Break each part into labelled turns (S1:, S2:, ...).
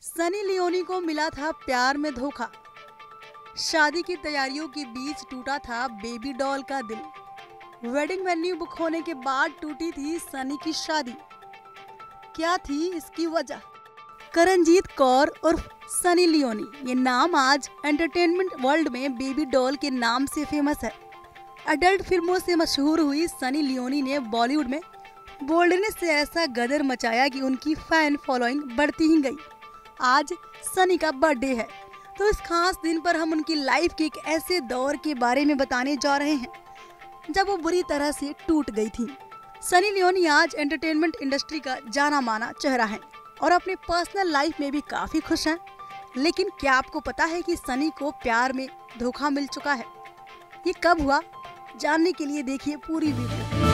S1: Sunny Leone को मिला था प्यार में धोखा। शादी की तैयारियों के बीच टूटा था बेबी डॉल का दिल। वेडिंग वेन्यू बुक होने के बाद टूटी थी सनी की शादी। क्या थी इसकी वजह? करणजीत कौर और सनी लियोनी, ये नाम आज एंटरटेनमेंट वर्ल्ड में बेबी डॉल के नाम से फेमस है। अडल्ट फिल्मों से मशहूर हुई सनी लियोनी ने बॉलीवुड में बोल्डनेस से ऐसा गदर मचाया कि उनकी फैन फॉलोइंग बढ़ती ही गई। आज सनी का बर्थडे है, तो इस खास दिन पर हम उनकी लाइफ के एक ऐसे दौर के बारे में बताने जा रहे हैं जब वो बुरी तरह से टूट गई थी। सनी लियोनी आज एंटरटेनमेंट इंडस्ट्री का जाना माना चेहरा है और अपने पर्सनल लाइफ में भी काफी खुश हैं। लेकिन क्या आपको पता है कि सनी को प्यार में धोखा मिल चुका है? ये कब हुआ? जानने के लिए देखिए पूरी वीडियो।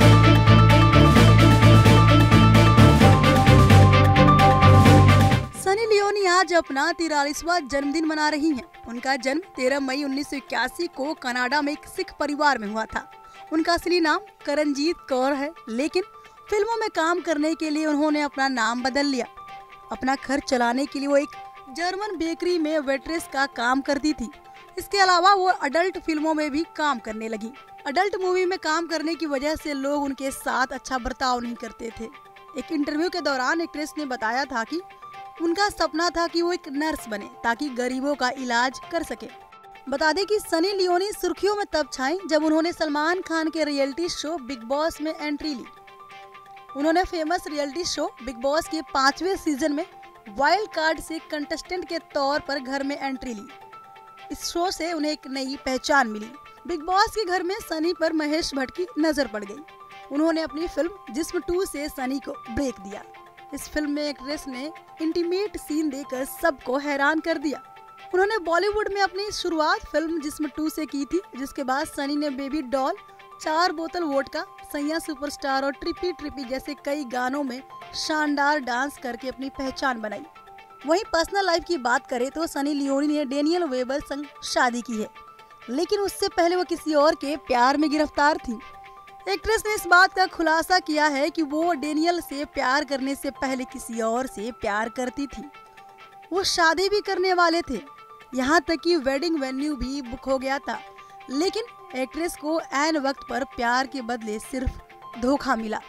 S1: सनी लियोनी आज अपना 43वां जन्मदिन मना रही हैं। उनका जन्म 13 मई 1981 को कनाडा में एक सिख परिवार में हुआ था। उनका असली नाम करणजीत कौर है, लेकिन फिल्मों में काम करने के लिए उन्होंने अपना नाम बदल लिया। अपना खर्च चलाने के लिए वो एक जर्मन बेकरी में वेट्रेस का काम करती थी। इसके अलावा वो अडल्ट फिल्मों में भी काम करने लगी। अडल्ट मूवी में काम करने की वजह से लोग उनके साथ अच्छा बर्ताव नहीं करते थे। एक इंटरव्यू के दौरान एक्ट्रेस ने बताया था कि उनका सपना था कि वो एक नर्स बने ताकि गरीबों का इलाज कर सके। बता दें कि सनी लियोनी सुर्खियों में तब छाई जब उन्होंने सलमान खान के रियलिटी शो बिग बॉस में एंट्री ली। उन्होंने famous reality show Bigg Boss के 5वें सीजन में वाइल्ड कार्ड से कंटेस्टेंट के तौर पर घर में एंट्री ली। इस शो से उन्हें एक नई पहचान मिली। बिग बॉस के घर में सनी पर महेश भट्ट की नजर पड़ गई। उन्होंने अपनी फिल्म जिस्म 2 से सनी को ब्रेक दिया। इस फिल्म में एक्ट्रेस ने इंटीमेट सीन देकर सबको हैरान कर दिया। उन्होंने बॉलीवुड में अपनी शुरुआत फिल्म जिस्म 2 से की थी, जिसके बाद सनी ने बेबी डॉल, 4 बोतल वोडका, सैया सुपरस्टार और ट्रिपी ट्रिपी जैसे कई गानों में शानदार डांस करके अपनी पहचान बनाई। वहीं पर्सनल लाइफ की बात करें तो सनी लियोनी ने डेनियल वेबर संग शादी की है, लेकिन उससे पहले वो किसी और के प्यार में गिरफ्तार थी। एक्ट्रेस ने इस बात का खुलासा किया है कि वो डेनियल से प्यार करने से पहले किसी और से प्यार करती थी। वो शादी भी करने वाले थे, यहाँ तक कि वेडिंग वेन्यू भी बुक हो गया था। लेकिन एक्ट्रेस को ऐन वक्त पर प्यार के बदले सिर्फ धोखा मिला।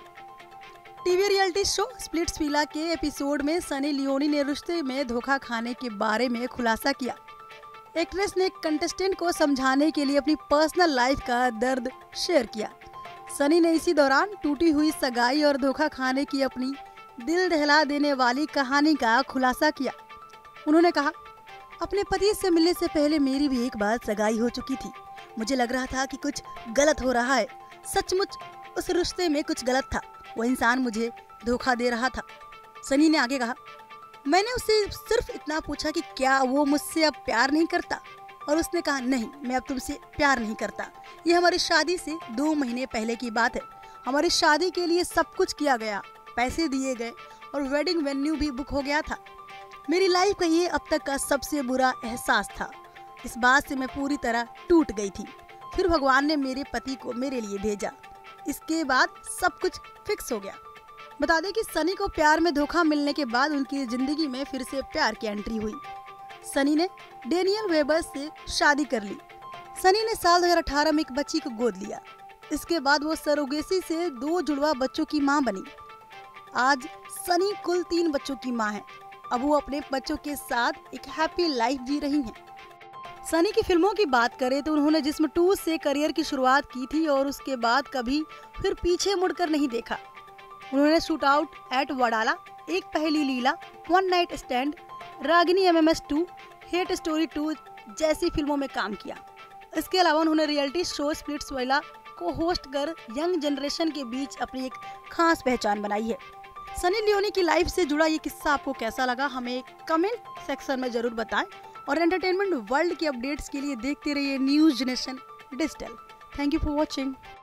S1: टीवी रियलिटी शो स्प्लिट्सविला के एपिसोड में सनी लियोनी ने रिश्ते में धोखा खाने के बारे में खुलासा किया। एक्ट्रेस ने कंटेस्टेंट को समझाने के लिए अपनी पर्सनल लाइफ का दर्द शेयर किया। सनी ने इसी दौरान टूटी हुई सगाई और धोखा खाने की अपनी दिल दहला देने वाली कहानी का खुलासा किया। उन्होंने कहा, अपने पति से मिलने से पहले मेरी भी एक बार सगाई हो चुकी थी। मुझे लग रहा था कि कुछ गलत हो रहा है। सचमुच उस रिश्ते में कुछ गलत था। वो इंसान मुझे धोखा दे रहा था। सनी ने आगे कहा, मैंने उससे सिर्फ इतना पूछा कि क्या वो मुझसे अब प्यार नहीं करता, और उसने कहा, नहीं, मैं अब तुमसे प्यार नहीं करता। ये हमारी शादी से 2 महीने पहले की बात है। हमारी शादी के लिए सब कुछ किया गया, पैसे दिए गए और वेडिंग वेन्यू भी बुक हो गया था। मेरी लाइफ का ये अब तक का सबसे बुरा एहसास था। इस बात से मैं पूरी तरह टूट गई थी। फिर भगवान ने मेरे पति को मेरे लिए भेजा। इसके बाद सब कुछ फिक्स हो गया। बता दें कि सनी को प्यार में धोखा मिलने के बाद उनकी जिंदगी में फिर से प्यार की एंट्री हुई। सनी ने डेनियल वेबर से शादी कर ली। सनी ने साल 2018 में एक बच्ची को गोद लिया। इसके बाद वो सरोगेसी से 2 जुड़वा बच्चों की मां बनी। आज सनी कुल 3 बच्चों की मां है। अब वो अपने बच्चों के साथ एक हैप्पी लाइफ जी रही हैं। सनी की फिल्मों की बात करें तो उन्होंने जिस्म 2 से करियर की शुरुआत की थी और उसके बाद कभी फिर पीछे मुड़कर नहीं देखा। उन्होंने shoot out at Wadala, Ek Paheli Leela, one night stand, Ragini MMS 2, hate story 2 जैसी फिल्मों में काम किया। इसके अलावा उन्होंने रियलिटी शो स्प्लिट्सविला को होस्ट कर यंग जनरेशन के बीच अपनी एक खास पहचान बनाई है। सनी लियोनी की लाइफ से जुड़ा ये किस्सा आपको कैसा लगा, हमें कमेंट सेक्शन में जरूर बताएं और एंटरटेनमेंट वर्ल्ड के अपडेट्स के लिए देखते रहिए news generation digital. Thank you for watching.